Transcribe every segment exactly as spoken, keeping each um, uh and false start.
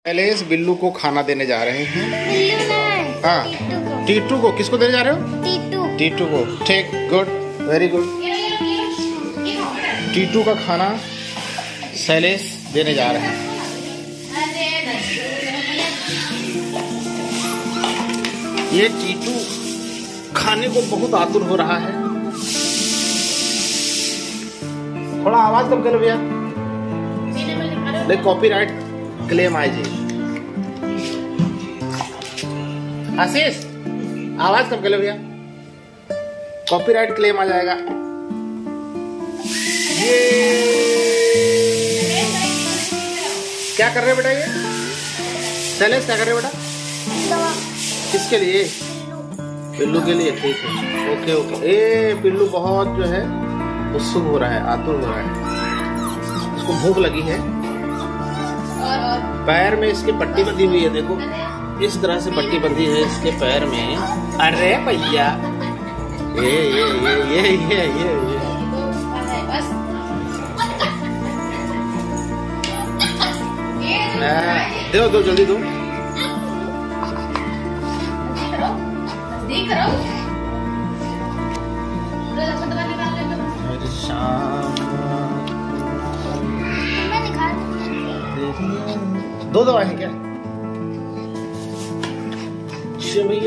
पहले इस बिल्लू को खाना देने जा रहे हैं। बिल्लू नहीं, हाँ, टीटू को। टीटू को किसको देने जा रहे हो? टीटू। टीटू को। ठीक, गुड, वेरी गुड। टीटू का खाना शैलेश देने जा रहे हैं। ये टीटू खाने को बहुत आतुर हो रहा है। थोड़ा आवाज कम करो भैया, नहीं कॉपीराइट क्लेम आए जी। आशीष आवाज कम कर लो भैया, कॉपीराइट क्लेम आ जाएगा। ये क्या कर रहे हो बेटा? ये शैलेश क्या कर रहे हो बेटा? किसके लिए? पिल्लू के लिए। ठीक है, ओके ओके। ए पिल्लू बहुत जो है उत्सुक हो रहा है, आतुर हो रहा है, उसको भूख लगी है। पैर में इसके पट्टी बंधी हुई है, देखो इस तरह से पट्टी बंधी है इसके पैर में। अरे भैया ये ये ये ये ये ये ये दो दो जल्दी दो। दो दवाई है क्या भैया?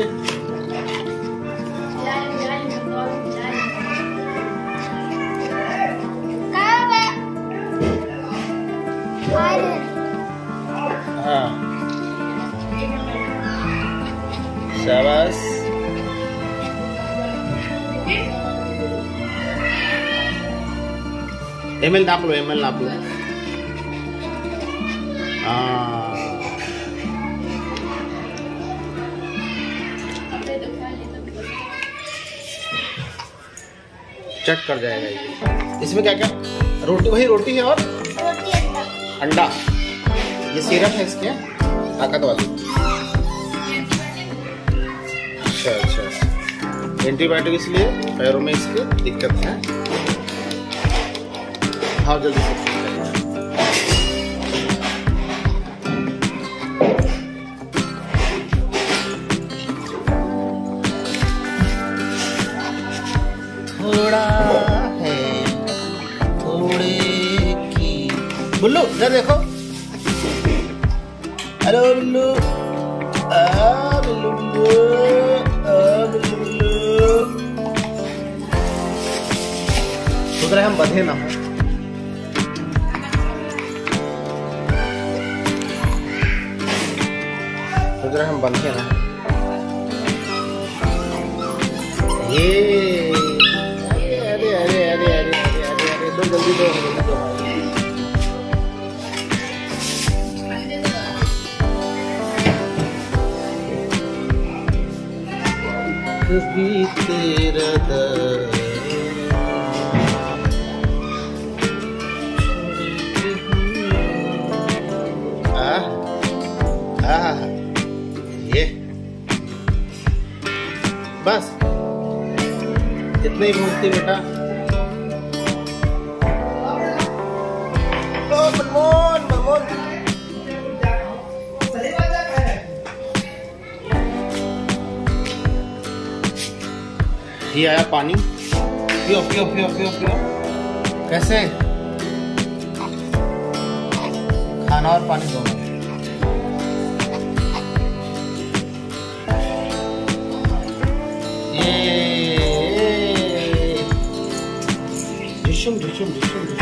हाँ, शाबाश। एमएल नाप लो, एमएल नाप लो। हाँ, चट कर जाएगा ये। इसमें क्या क्या? रोटी, वही रोटी है और रोटी अंडा। अंडा। ये सिरप है इसके, ताकत वाली। अच्छा अच्छा, एंटीबायोटिक, इसलिए पैरों में इसके दिक्कत है। हाँ जल्दी से। थोड़ा है थोड़े की। बुल्लू इधर देखो। हेलो बिल्लू, आ बिल्लू बिल्लू, आ बिल्लू बिल्लू। सोच रहे हम बंधे ना हो। सोच रहे हम बंधे ना हो। ये अरे अरे अरे अरे अरे अरे अरे दो जल्दी दो, जल्दी दो। कभी तेरा दर्द आ आ ये बस इतना ही भूखती बेटा। ओ मनमोहन मनमोहन, ये आया पानी, पियो पियो पियो पियो पियो। कैसे? खाना और पानी दोनों। ढिशुम ढिशुम ढिशुम ढिशुम।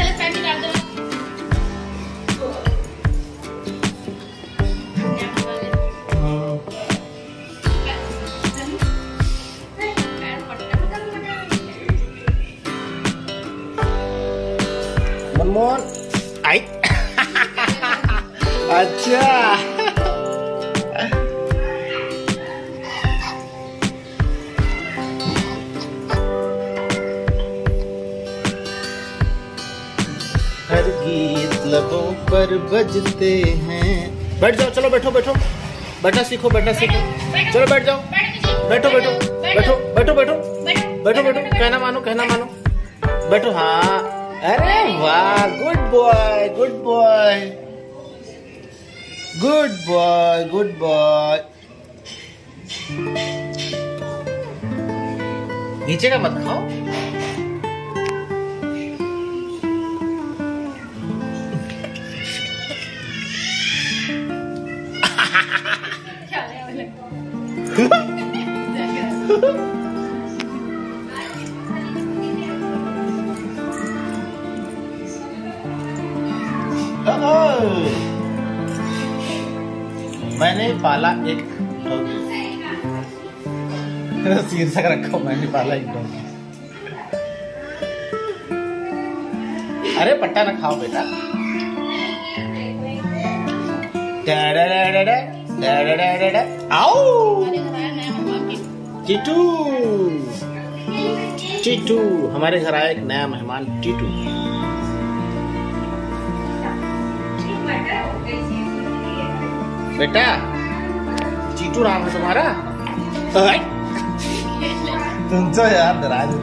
मनमोहन आई। अच्छा हर गीत लबों पर बजते हैं। बैठ जाओ, चलो बैठो बैठो, बैठना सीखो, बैठना सीखो। चलो बैठ जाओ, बैठो बैठो बैठो बैठो बैठो बैठो बैठो, कहना मानो, कहना मानो, बैठो। हाँ, अरे वाह, good boy, good boy. Good boy, good boy. नीचे का मत खाओ। मैंने पाला एक डॉगी। शीर्षक रखो, मैंने पाला एक डॉगी। अरे पट्टा ना खाओ बेटा। आओ टीटू, टीटू हमारे घर आया एक नया मेहमान टीटू। बेटा टीटू नाम है तुम्हारा? तुम तो यार डरा दो।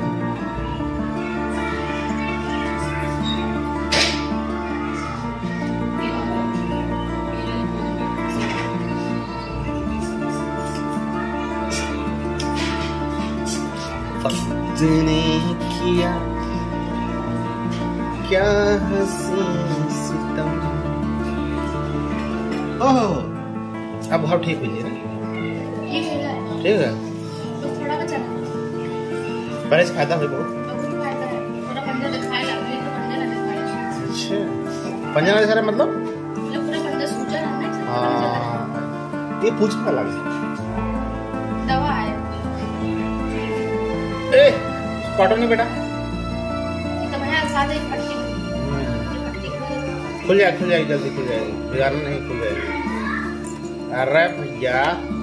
तूने किया क्या हंसी सितम। ओह अब बहुत ठीक हुई है ना? ठीक है, थोड़ा बचा है। बड़े से फायदा हुई बहुत। थोड़ा पंजा दिखाए लग रही है, तो पंजा ना दिखाए। अच्छा पंजा ना दिखा रहा मतलब? मतलब पूरा पंजा सूजा रहना है। हाँ ये पूछ का लग दवा है। ए काटो नहीं बेटा। तो मैं साथ एक पट्टी खुल जाए, खुल जाएगी, जल्दी खुल जाएगी, बिगाड़ना नहीं, खुल जाएगी। अरे भैया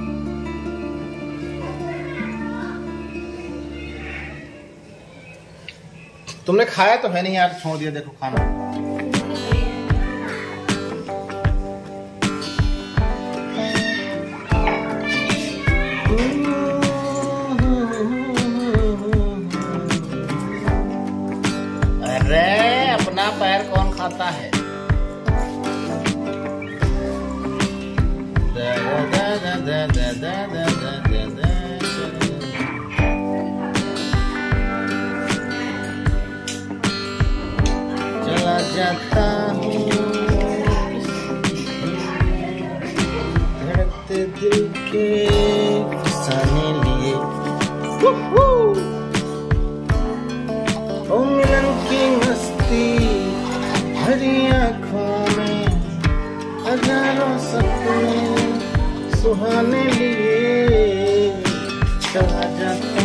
तुमने खाया तो है नहीं यार, छोड़ दिया। देखो खाना अरे अपना पैर कौन खाता है? da da da da da da da da da da चला जाता हूँ धड़कते दिल के फसाने लिए। ओ मिलन की मस्ती भरी आँखों में हजारों सपने सुहाने लिए चला जाता